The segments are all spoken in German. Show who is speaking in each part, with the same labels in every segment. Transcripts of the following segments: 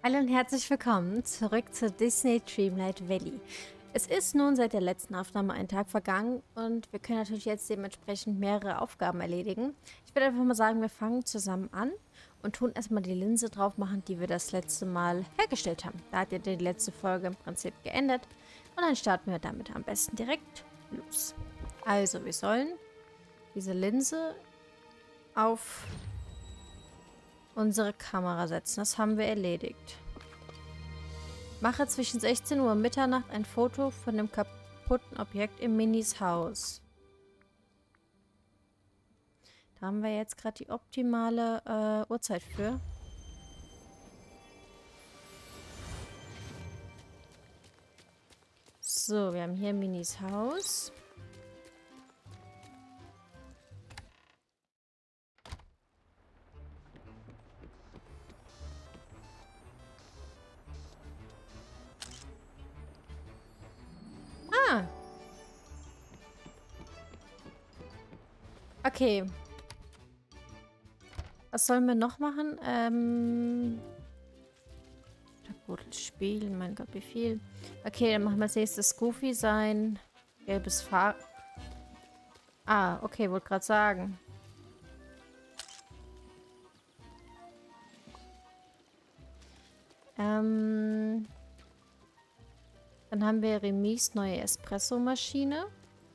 Speaker 1: Hallo und herzlich willkommen zurück zu Disney Dreamlight Valley. Es ist nun seit der letzten Aufnahme ein Tag vergangen und wir können natürlich jetzt dementsprechend mehrere Aufgaben erledigen. Ich würde einfach mal sagen, wir fangen zusammen an und tun erstmal die Linse drauf machen, die wir das letzte Mal hergestellt haben. Da hat ja die letzte Folge im Prinzip geendet und dann starten wir damit am besten direkt los. Also, wir sollen diese Linse auf unsere Kamera setzen. Das haben wir erledigt. Mache zwischen 16 Uhr und Mitternacht ein Foto von dem kaputten Objekt im Minis Haus. Da haben wir jetzt gerade die optimale Uhrzeit für. So, wir haben hier Minis Haus. Ah. Okay. Was sollen wir noch machen? Spielen, mein Gott, wie viel. Okay, dann machen wir als nächstes Goofy sein. Gelbes Fahrrad. Ah, okay, wollte gerade sagen. Dann haben wir Remis neue Espresso-Maschine.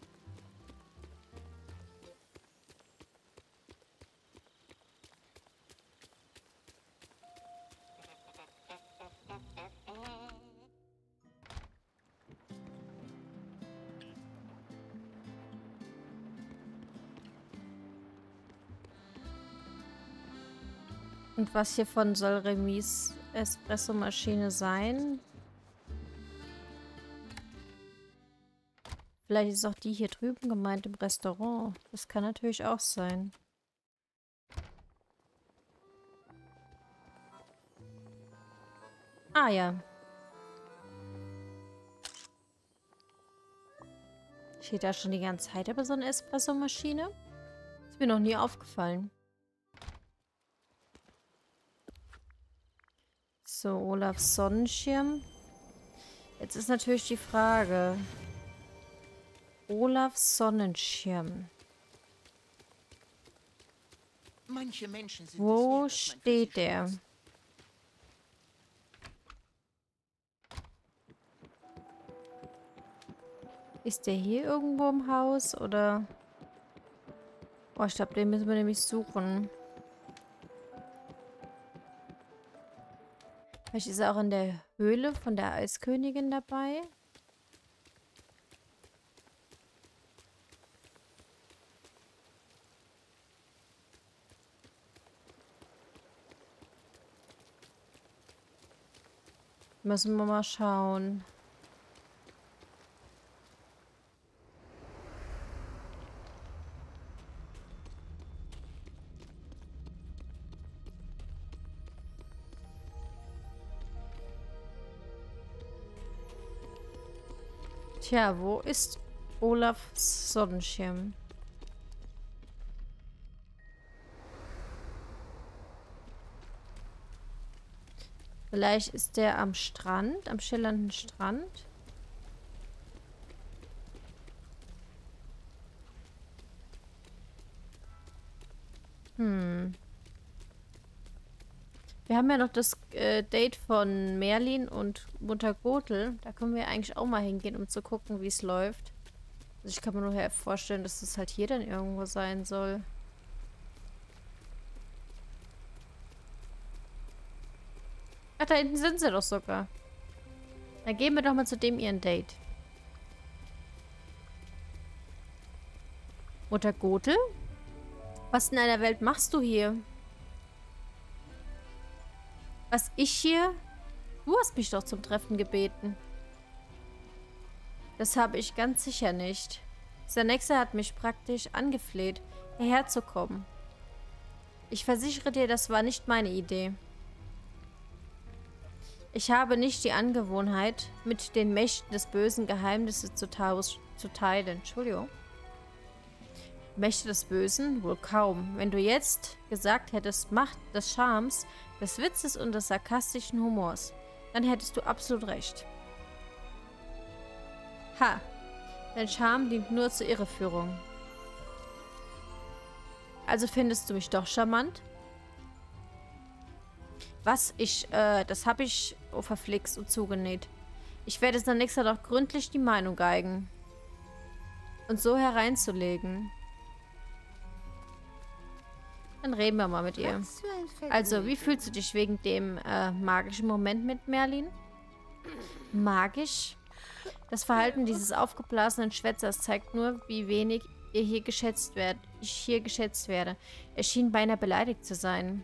Speaker 1: Und was hiervon soll Remis Espresso-Maschine sein? Vielleicht ist auch die hier drüben gemeint im Restaurant. Das kann natürlich auch sein. Ah ja. Steht da schon die ganze Zeit aber so eine Espresso-Maschine? Ist mir noch nie aufgefallen. So, Olafs Sonnenschirm. Jetzt ist natürlich die Frage. Olafs Sonnenschirm.
Speaker 2: Manche Menschen sind
Speaker 1: Wo steht der? Ist der hier irgendwo im Haus oder? Oh, ich glaube, den müssen wir nämlich suchen. Vielleicht ist er auch in der Höhle von der Eiskönigin dabei. Müssen wir mal schauen. Tja, wo ist Olafs Sonnenschirm? Vielleicht ist der am Strand, am schillernden Strand. Wir haben ja noch das Date von Merlin und Mutter Gothel. Da können wir eigentlich auch mal hingehen, um zu gucken, wie es läuft. Also ich kann mir nur vorstellen, dass das halt hier dann irgendwo sein soll. Ach, da hinten sind sie doch sogar. Dann gehen wir doch mal zu dem ihren Date. Mutter Gothel? Was in einer Welt machst du hier? Was ich hier? Du hast mich doch zum Treffen gebeten. Das habe ich ganz sicher nicht. Sanexa hat mich praktisch angefleht, hierher zu kommen. Ich versichere dir, das war nicht meine Idee. Ich habe nicht die Angewohnheit, mit den Mächten des Bösen Geheimnisse zu teilen. Entschuldigung. Mächte des Bösen? Wohl kaum. Wenn du jetzt gesagt hättest, Macht des Charmes, des Witzes und des sarkastischen Humors, dann hättest du absolut recht. Ha! Dein Charme dient nur zur Irreführung. Also findest du mich doch charmant? Was? Das habe ich verflixt und zugenäht. Ich werde es dann nächstes Mal doch gründlich die Meinung geigen. Und so hereinzulegen. Dann reden wir mal mit ihr. Also, wie fühlst du dich wegen dem magischen Moment mit Merlin? Magisch? Das Verhalten dieses aufgeblasenen Schwätzers zeigt nur, wie wenig ich hier geschätzt werde. Er schien beinahe beleidigt zu sein.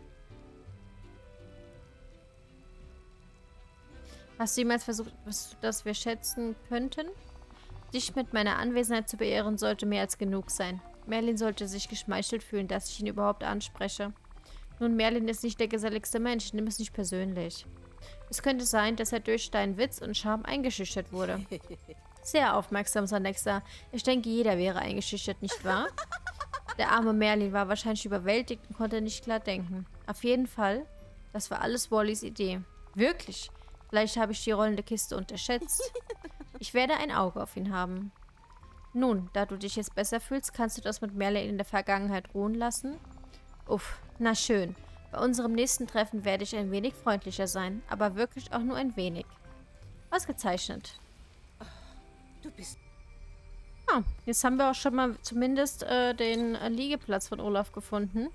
Speaker 1: Hast du jemals versucht, dass wir schätzen könnten? Dich mit meiner Anwesenheit zu beehren, sollte mehr als genug sein. Merlin sollte sich geschmeichelt fühlen, dass ich ihn überhaupt anspreche. Nun, Merlin ist nicht der geselligste Mensch, nimm es nicht persönlich. Es könnte sein, dass er durch deinen Witz und Charme eingeschüchtert wurde. Sehr aufmerksam, Sanexa. Ich denke, jeder wäre eingeschüchtert, nicht wahr? Der arme Merlin war wahrscheinlich überwältigt und konnte nicht klar denken. Auf jeden Fall, das war alles Wallys Idee. Wirklich? Vielleicht habe ich die rollende Kiste unterschätzt. Ich werde ein Auge auf ihn haben. Nun, da du dich jetzt besser fühlst, kannst du das mit Merlin in der Vergangenheit ruhen lassen? Uff, na schön. Bei unserem nächsten Treffen werde ich ein wenig freundlicher sein, aber wirklich auch nur ein wenig. Ausgezeichnet.
Speaker 2: Du bist...
Speaker 1: Ah, jetzt haben wir auch schon mal zumindest den Liegeplatz von Olaf gefunden.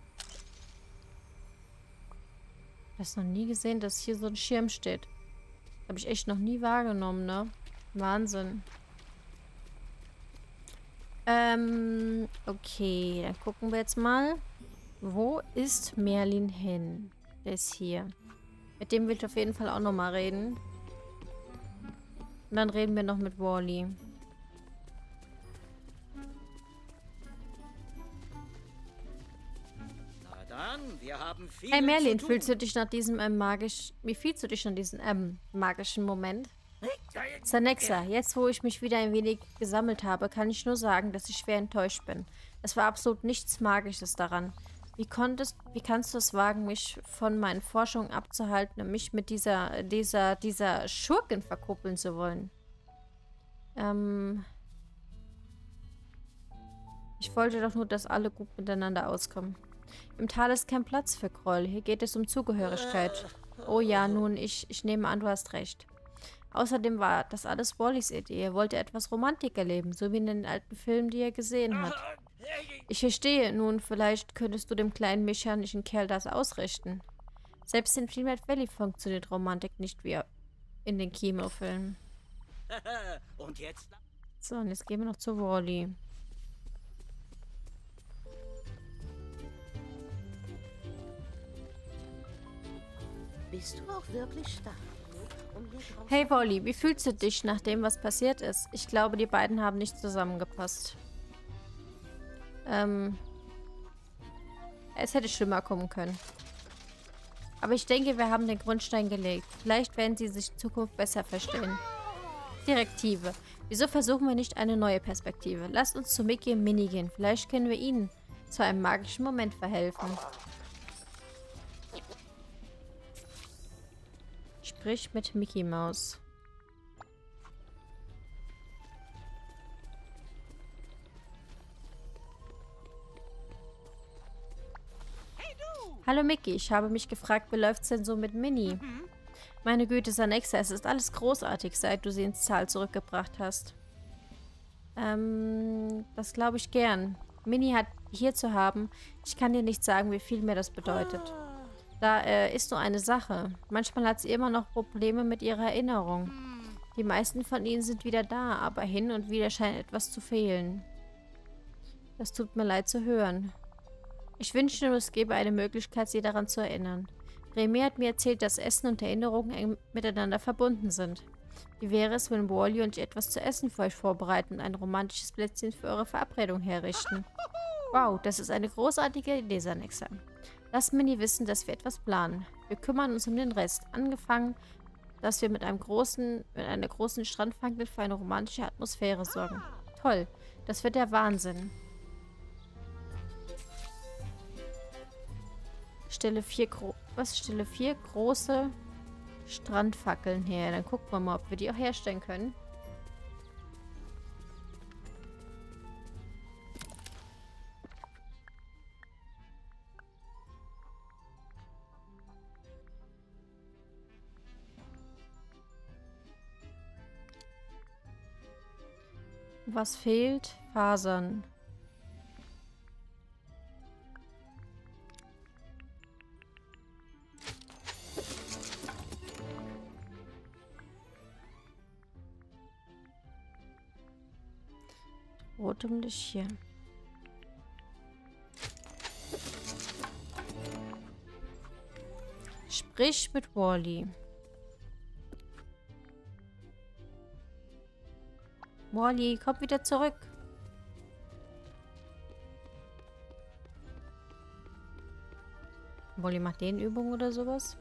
Speaker 1: Ich habe es noch nie gesehen, dass hier so ein Schirm steht. Habe ich echt noch nie wahrgenommen, ne? Wahnsinn. Okay, dann gucken wir jetzt mal. Wo ist Merlin hin? Der ist hier. Mit dem will ich auf jeden Fall auch nochmal reden. Und dann reden wir noch mit Wally.
Speaker 2: Na dann, wir haben viel
Speaker 1: Hey Merlin,
Speaker 2: zu tun.
Speaker 1: fühlst du dich nach diesem wie fühlst du dich nach diesem magischen Moment? Sanexa, jetzt wo ich mich wieder ein wenig gesammelt habe, kann ich nur sagen, dass ich schwer enttäuscht bin. Es war absolut nichts Magisches daran. Wie kannst du es wagen, mich von meinen Forschungen abzuhalten und mich mit dieser Schurkin verkuppeln zu wollen? Ich wollte doch nur, dass alle gut miteinander auskommen. Im Tal ist kein Platz für Groll. Hier geht es um Zugehörigkeit. Oh ja, nun, ich nehme an, du hast recht. Außerdem war das alles Wallys Idee. Er wollte etwas Romantik erleben, so wie in den alten Filmen, die er gesehen hat. Ich verstehe. Nun, vielleicht könntest du dem kleinen mechanischen Kerl das ausrichten. Selbst in Dreamlight Valley funktioniert Romantik nicht wie in den Kinofilmen.
Speaker 2: Und jetzt?
Speaker 1: So, und jetzt gehen wir noch zu Wally.
Speaker 3: Bist du auch wirklich stark genug, um hier draußen...
Speaker 1: Hey Wally, wie fühlst du dich nach dem, was passiert ist? Ich glaube, die beiden haben nicht zusammengepasst. Es hätte schlimmer kommen können. Aber ich denke, wir haben den Grundstein gelegt. Vielleicht werden sie sich in Zukunft besser verstehen. Direktive. Wieso versuchen wir nicht eine neue Perspektive? Lasst uns zu Mickey und Minnie gehen. Vielleicht können wir ihnen zu einem magischen Moment verhelfen. Sprich mit Mickey Maus. Hallo Mickey, ich habe mich gefragt, wie läuft's denn so mit Minnie? Meine Güte, Sanexa, es ist alles großartig, seit du sie ins Tal zurückgebracht hast. Das glaube ich gern. Minnie hat hier zu haben. Ich kann dir nicht sagen, wie viel mir das bedeutet. Da ist nur eine Sache. Manchmal hat sie immer noch Probleme mit ihrer Erinnerung. Die meisten von ihnen sind wieder da, aber hin und wieder scheint etwas zu fehlen. Das tut mir leid zu hören. Ich wünschte nur, es gäbe eine Möglichkeit, sie daran zu erinnern. Remy hat mir erzählt, dass Essen und Erinnerungen eng miteinander verbunden sind. Wie wäre es, wenn Wally und ich etwas zu essen für euch vorbereiten und ein romantisches Plätzchen für eure Verabredung herrichten? Wow, das ist eine großartige Idee, Sanexa. Lasst Minnie wissen, dass wir etwas planen. Wir kümmern uns um den Rest. Angefangen, dass wir mit einer großen Strandfangnet für eine romantische Atmosphäre sorgen. Toll, das wird der Wahnsinn. Stelle 4 große Strandfackeln her. Dann gucken wir mal, ob wir die auch herstellen können. Was fehlt? Fasern. Rotem Lichtchen. Sprich mit Wally. Wally, komm wieder zurück. Wally macht den Übungen oder sowas.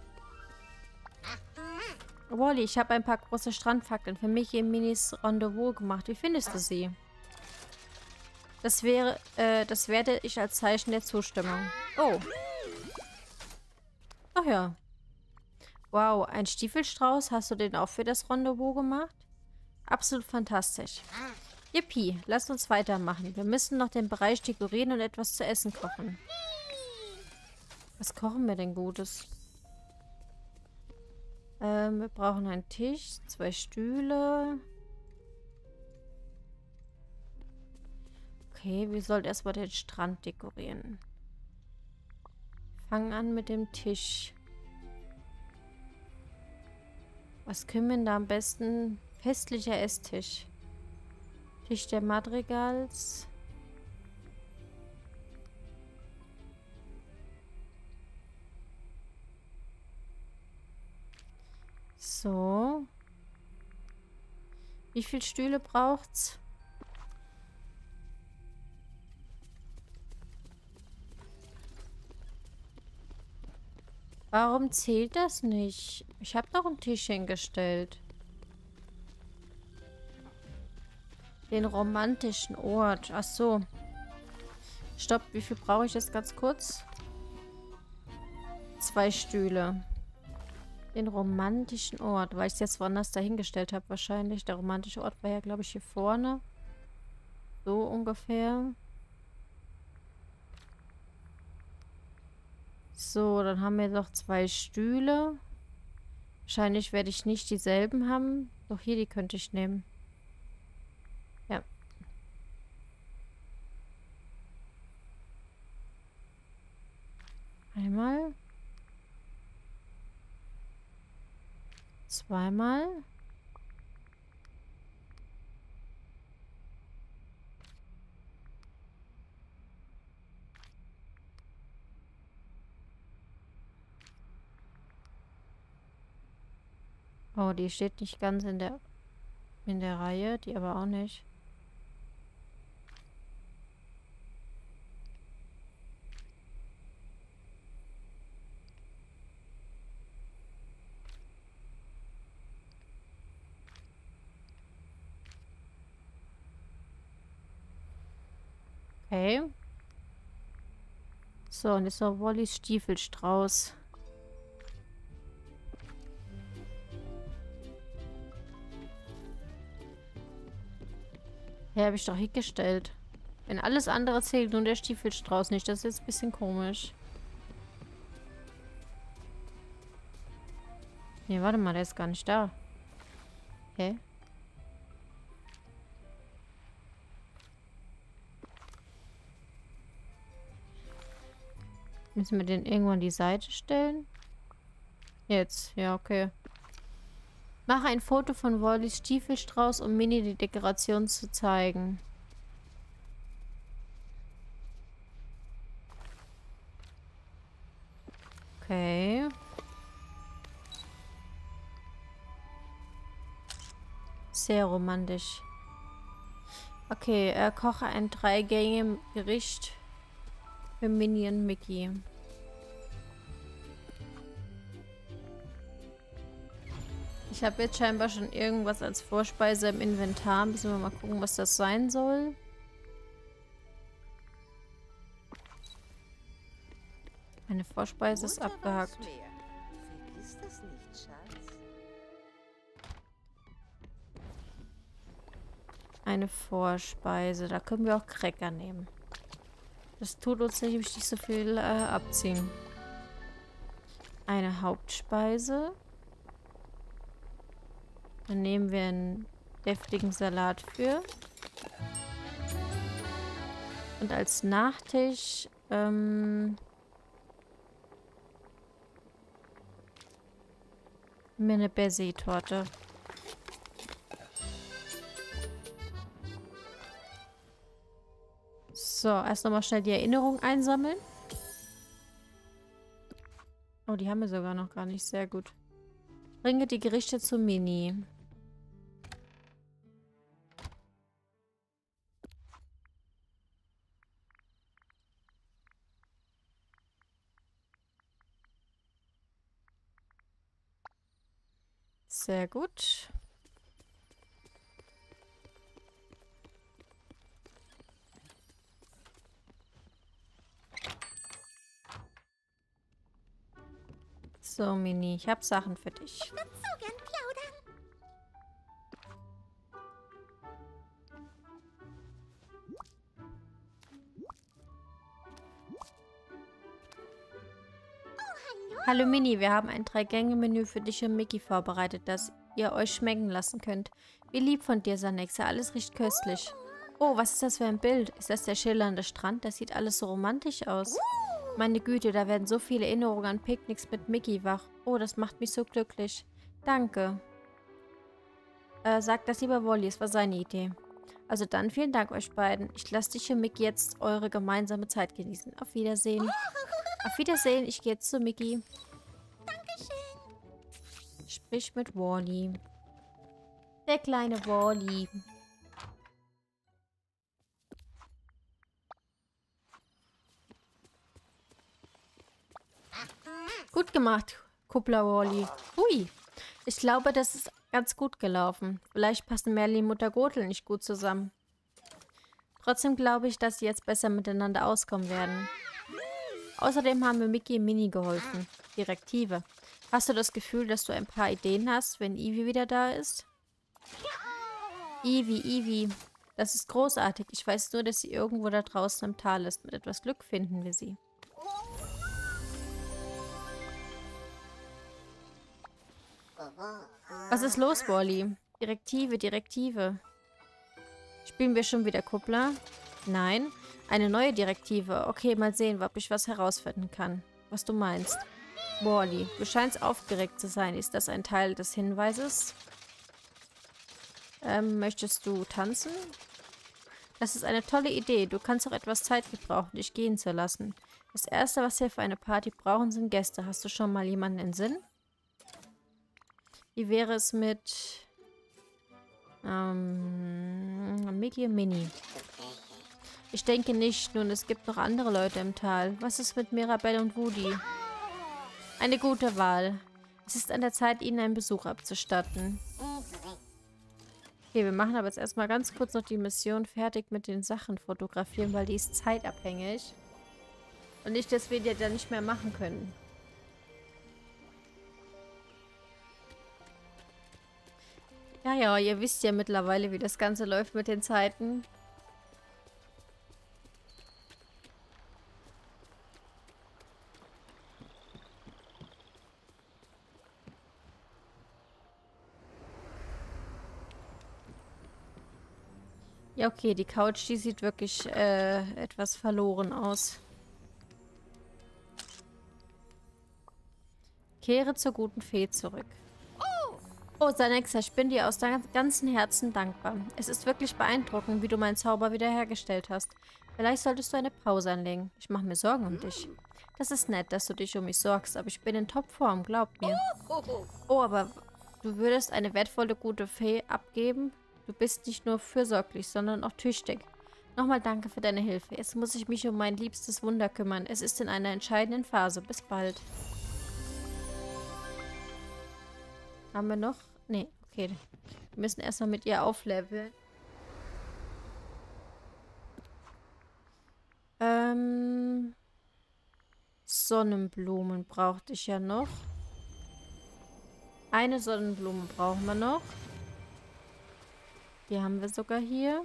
Speaker 1: Wally, ich habe ein paar große Strandfackeln für mich im Minis Rendezvous gemacht. Wie findest du sie? Das werde ich als Zeichen der Zustimmung. Oh. Ach ja. Wow, ein Stiefelstrauß. Hast du den auch für das Rendezvous gemacht? Absolut fantastisch. Yippie, lasst uns weitermachen. Wir müssen noch den Bereich dekorieren und etwas zu essen kochen. Was kochen wir denn Gutes? Wir brauchen einen Tisch, 2 Stühle. Okay, wir sollten erstmal den Strand dekorieren. Fangen an mit dem Tisch. Was können wir denn da am besten? Festlicher Esstisch. Tisch der Madrigals. So. Wie viele Stühle braucht's? Warum zählt das nicht? Ich habe doch einen Tisch hingestellt. Den romantischen Ort. Ach so. Stopp, wie viel brauche ich jetzt ganz kurz? 2 Stühle. Den romantischen Ort, weil ich es jetzt woanders dahingestellt habe wahrscheinlich. Der romantische Ort war ja, glaube ich, hier vorne. So ungefähr. So, dann haben wir noch 2 Stühle. Wahrscheinlich werde ich nicht dieselben haben. Doch hier, die könnte ich nehmen. Ja. Einmal. Zweimal. Oh, die steht nicht ganz in der Reihe, die aber auch nicht. Okay. So, und jetzt noch Wallys Stiefelstrauß. Ja, habe ich doch hingestellt. Wenn alles andere zählt, nur der Stiefelstrauß nicht. Das ist jetzt ein bisschen komisch. Nee, warte mal, der ist gar nicht da. Okay. Müssen wir den irgendwo an die Seite stellen? Jetzt, ja, okay. Mache ein Foto von Wallys Stiefelstrauß, um Minnie die Dekoration zu zeigen. Okay. Sehr romantisch. Okay, koche ein 3-Gänge-Gericht für Minnie und Mickey. Ich habe jetzt scheinbar schon irgendwas als Vorspeise im Inventar. Müssen wir mal gucken, was das sein soll. Eine Vorspeise ist
Speaker 3: Munterer
Speaker 1: abgehakt.
Speaker 3: Schmäh. Vergiss das nicht, Schatz.
Speaker 1: Eine Vorspeise. Da können wir auch Cracker nehmen. Das tut uns nämlich nicht so viel abziehen. Eine Hauptspeise. Dann nehmen wir einen deftigen Salat für. Und als Nachtisch mir eine Baiser-Torte. So, erst nochmal schnell die Erinnerung einsammeln. Oh, die haben wir sogar noch gar nicht. Sehr gut. Bringe die Gerichte zu Mini. Sehr gut. So, Mini, ich habe Sachen für dich.
Speaker 3: Ich würde so gern plaudern.
Speaker 1: Hallo Mini, wir haben ein 3-Gänge-Menü für dich und Mickey vorbereitet, das ihr euch schmecken lassen könnt. Wie lieb von dir, Sanexa, alles riecht köstlich. Oh, was ist das für ein Bild? Ist das der schillernde Strand? Das sieht alles so romantisch aus. Meine Güte, da werden so viele Erinnerungen an Picknicks mit Mickey wach. Oh, das macht mich so glücklich. Danke. Sagt das lieber Wally, es war seine Idee. Also dann vielen Dank euch beiden. Ich lasse dich und Mickey jetzt eure gemeinsame Zeit genießen. Auf Wiedersehen. Auf Wiedersehen, ich gehe jetzt zu Mickey.
Speaker 3: Dankeschön.
Speaker 1: Sprich mit Wally. Der kleine Wally. Gut gemacht, Kuppler Wally. Hui. Ich glaube, das ist ganz gut gelaufen. Vielleicht passen Merlin und Mutter Gothel nicht gut zusammen. Trotzdem glaube ich, dass sie jetzt besser miteinander auskommen werden. Außerdem haben wir Mickey und Minnie geholfen. Direktive. Hast du das Gefühl, dass du ein paar Ideen hast, wenn Ivy wieder da ist? Ivy. Das ist großartig. Ich weiß nur, dass sie irgendwo da draußen im Tal ist. Mit etwas Glück finden wir sie. Was ist los, Wally? Direktive. Spielen wir schon wieder Kuppler? Nein. Eine neue Direktive. Okay, mal sehen, ob ich was herausfinden kann. Was du meinst. Wally, du scheinst aufgeregt zu sein. Ist das ein Teil des Hinweises? Möchtest du tanzen? Das ist eine tolle Idee. Du kannst auch etwas Zeit gebrauchen, dich gehen zu lassen. Das Erste, was wir für eine Party brauchen, sind Gäste. Hast du schon mal jemanden in Sinn? Wie wäre es mit Mickey und Minnie? Ich denke nicht. Nun, es gibt noch andere Leute im Tal. Was ist mit Mirabelle und Woody? Eine gute Wahl. Es ist an der Zeit, ihnen einen Besuch abzustatten. Okay, wir machen aber jetzt erstmal ganz kurz noch die Mission fertig mit den Sachen fotografieren, weil die ist zeitabhängig. Und nicht, dass wir die dann nicht mehr machen können. Ja, ihr wisst ja mittlerweile, wie das Ganze läuft mit den Zeiten. Ja, okay, die Couch, die sieht wirklich etwas verloren aus. Kehre zur guten Fee zurück. Oh, Sanexa, ich bin dir aus ganzem Herzen dankbar. Es ist wirklich beeindruckend, wie du meinen Zauber wiederhergestellt hast. Vielleicht solltest du eine Pause anlegen. Ich mache mir Sorgen um dich. Das ist nett, dass du dich um mich sorgst, aber ich bin in Topform, glaub mir. Oh, aber du würdest eine wertvolle gute Fee abgeben? Du bist nicht nur fürsorglich, sondern auch tüchtig. Nochmal danke für deine Hilfe. Jetzt muss ich mich um mein liebstes Wunder kümmern. Es ist in einer entscheidenden Phase. Bis bald. Haben wir noch? Nee, okay. Wir müssen erstmal mit ihr aufleveln. Sonnenblumen brauchte ich ja noch. Eine Sonnenblume brauchen wir noch. Die haben wir sogar hier.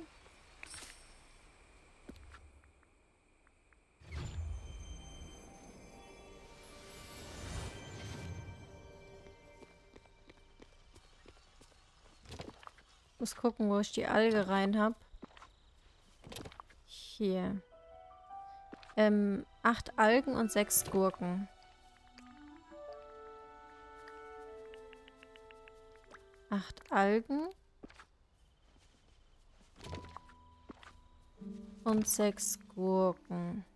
Speaker 1: Muss gucken, wo ich die Alge rein habe. Hier. 8 Algen und 6 Gurken. 8 Algen. Und 6 Gurken.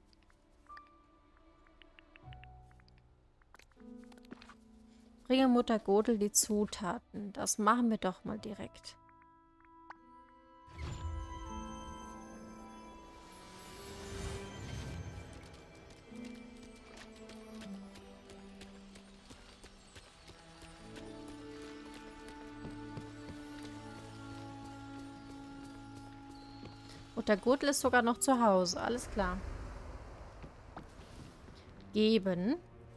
Speaker 1: Bringe Mutter Godel die Zutaten. Das machen wir doch mal direkt. Mutter Godel ist sogar noch zu Hause. Alles klar. Geben.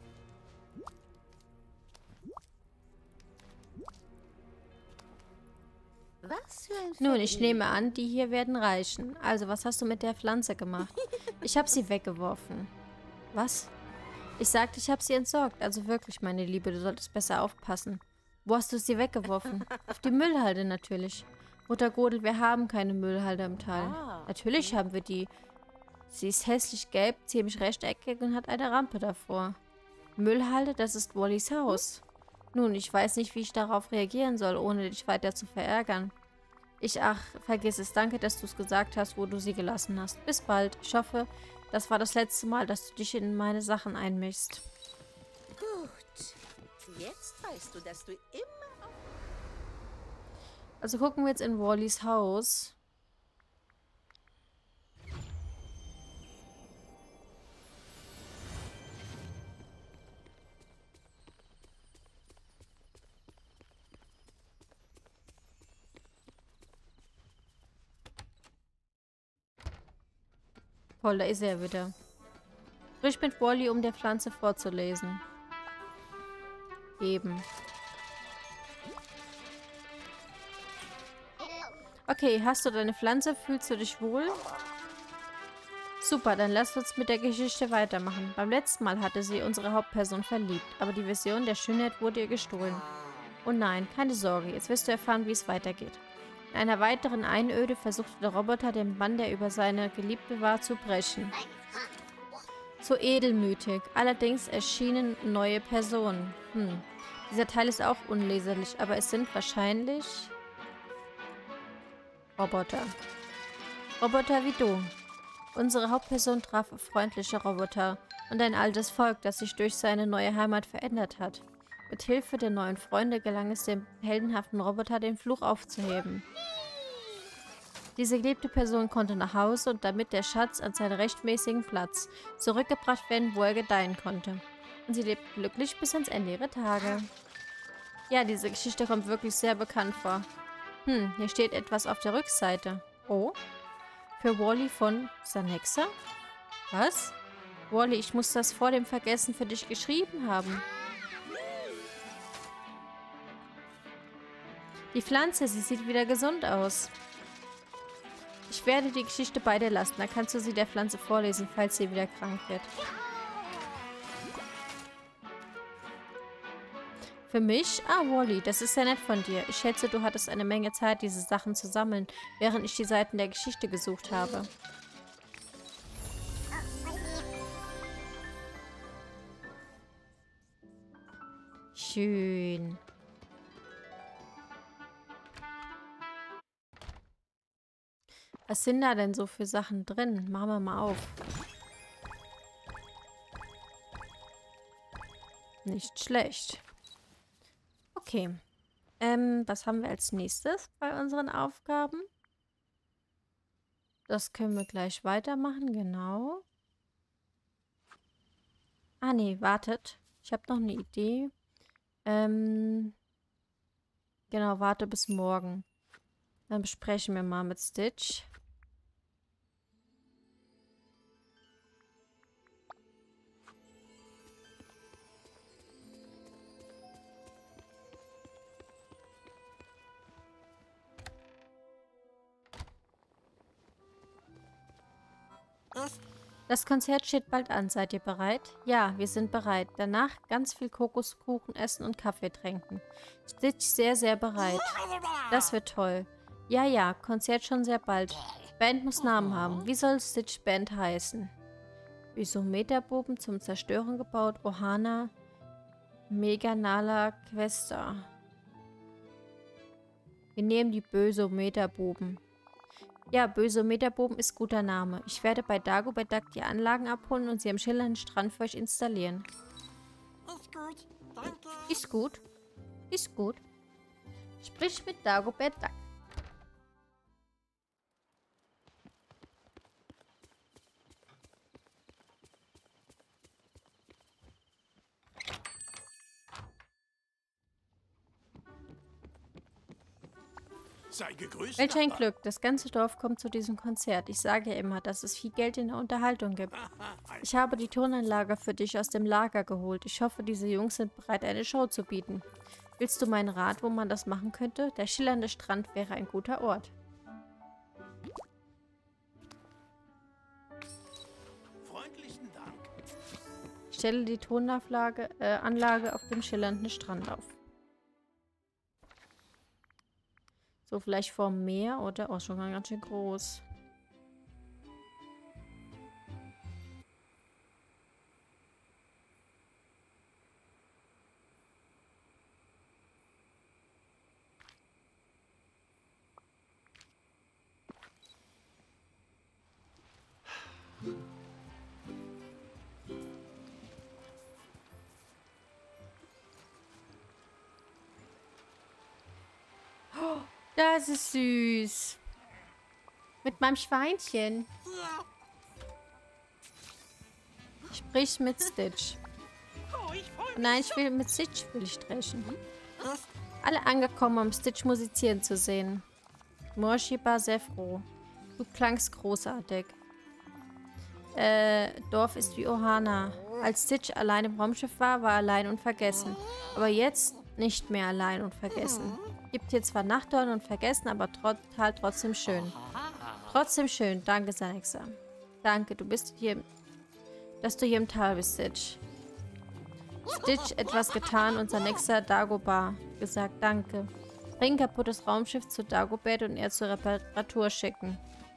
Speaker 3: Was für ein
Speaker 1: Nun, ich nehme an, die hier werden reichen. Also, was hast du mit der Pflanze gemacht? Ich habe sie weggeworfen. Was? Ich sagte, ich habe sie entsorgt. Also wirklich, meine Liebe, du solltest besser aufpassen. Wo hast du sie weggeworfen? Auf die Müllhalde natürlich. Mutter Godel, wir haben keine Müllhalde im Tal. Natürlich haben wir die. Sie ist hässlich gelb, ziemlich rechteckig und hat eine Rampe davor. Müllhalde, das ist Wallys Haus. Nun, ich weiß nicht, wie ich darauf reagieren soll, ohne dich weiter zu verärgern. Vergiss es. Danke, dass du es gesagt hast, wo du sie gelassen hast. Bis bald. Ich hoffe, das war das letzte Mal, dass du dich in meine Sachen einmischst.
Speaker 3: Gut. Jetzt weißt du, dass du immer...
Speaker 1: Also gucken wir jetzt in Wallys Haus. Toll, da ist er wieder. Sprich mit Wally, um der Pflanze vorzulesen. Eben. Okay, hast du deine Pflanze? Fühlst du dich wohl? Super, dann lass uns mit der Geschichte weitermachen. Beim letzten Mal hatte sie unsere Hauptperson verliebt, aber die Vision der Schönheit wurde ihr gestohlen. Oh nein, keine Sorge, jetzt wirst du erfahren, wie es weitergeht. In einer weiteren Einöde versuchte der Roboter, den Bann, der über seine Geliebte war, zu brechen. So edelmütig. Allerdings erschienen neue Personen. Dieser Teil ist auch unleserlich, aber es sind wahrscheinlich Roboter. Roboter wie du. Unsere Hauptperson traf auf freundliche Roboter und ein altes Volk, das sich durch seine neue Heimat verändert hat. Mit Hilfe der neuen Freunde gelang es dem heldenhaften Roboter, den Fluch aufzuheben. Diese geliebte Person konnte nach Hause und damit der Schatz an seinen rechtmäßigen Platz zurückgebracht werden, wo er gedeihen konnte. Und sie lebten glücklich bis ans Ende ihrer Tage. Ja, diese Geschichte kommt wirklich sehr bekannt vor. Hier steht etwas auf der Rückseite. Oh? Für Wally von Sanexa? Was? Wally, ich muss das vor dem Vergessen für dich geschrieben haben. Die Pflanze, sie sieht wieder gesund aus. Ich werde die Geschichte bei dir lassen. Dann kannst du sie der Pflanze vorlesen, falls sie wieder krank wird. Für mich? Ah, Wally, das ist sehr nett von dir. Ich schätze, du hattest eine Menge Zeit, diese Sachen zu sammeln, während ich die Seiten der Geschichte gesucht habe. Schön. Was sind da denn so für Sachen drin? Machen wir mal auf. Nicht schlecht. Okay. Was haben wir als nächstes bei unseren Aufgaben? Das können wir gleich weitermachen, genau. Ah, nee, wartet. Ich habe noch eine Idee. Genau, warte bis morgen. Dann besprechen wir mal mit Stitch. Das Konzert steht bald an. Seid ihr bereit? Ja, wir sind bereit. Danach ganz viel Kokoskuchen essen und Kaffee trinken. Stitch sehr, sehr bereit. Das wird toll. Ja, ja, Konzert schon sehr bald. Band muss Namen haben. Wie soll Stitch Band heißen? Isometerbuben zum Zerstören gebaut. Ohana. Meganala Questa. Wir nehmen die böse Meterbuben. Ja, böse Meterbuben ist guter Name. Ich werde bei Dagobert Duck die Anlagen abholen und sie am schillernden Strand für euch installieren.
Speaker 3: Ist gut. Danke.
Speaker 1: Ist gut. Ist gut. Sprich mit Dagobert Duck.
Speaker 4: Sei gegrüßt.
Speaker 1: Welch ein
Speaker 4: Nachbar.
Speaker 1: Glück. Das ganze Dorf kommt zu diesem Konzert. Ich sage ja immer, dass es viel Geld in der Unterhaltung gibt. Ich habe die Tonanlage für dich aus dem Lager geholt. Ich hoffe, diese Jungs sind bereit, eine Show zu bieten. Willst du meinen Rat, wo man das machen könnte? Der schillernde Strand wäre ein guter Ort.
Speaker 4: Freundlichen Dank.
Speaker 1: Ich stelle die Anlage auf dem schillernden Strand auf. So, vielleicht vorm Meer oder... Oh, schon ganz schön groß. Das ist süß. Mit meinem Schweinchen. Sprich mit Stitch. Nein, ich will mit Stitch sprechen. Alle angekommen, um Stitch musizieren zu sehen. Morshi war sehr froh. Du klangst großartig. Dorf ist wie Ohana. Als Stitch allein im Raumschiff war, war er allein und vergessen. Aber jetzt nicht mehr allein und vergessen. Gibt hier zwar Nachtdorn und vergessen, aber trotzdem schön. Trotzdem schön. Danke, Sanexa. Danke, dass du hier im Tal bist, Stitch. Stitch etwas getan und Sanexa Dagobah gesagt, danke. Bring kaputtes Raumschiff zu Dagobert und er zur Reparatur schicken.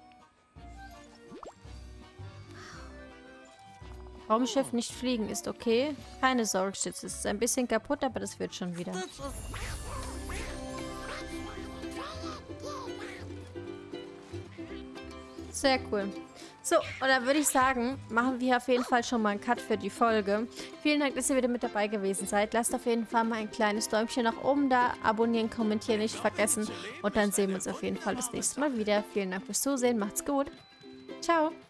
Speaker 1: Raumschiff nicht fliegen ist okay. Keine Sorge, Stitch. Es ist ein bisschen kaputt, aber das wird schon wieder. Sehr cool. So, und dann würde ich sagen, machen wir auf jeden Fall schon mal einen Cut für die Folge. Vielen Dank, dass ihr wieder mit dabei gewesen seid. Lasst auf jeden Fall mal ein kleines Däumchen nach oben da. Abonnieren, kommentieren nicht vergessen. Und dann sehen wir uns auf jeden Fall das nächste Mal wieder. Vielen Dank fürs Zusehen. Macht's gut. Ciao.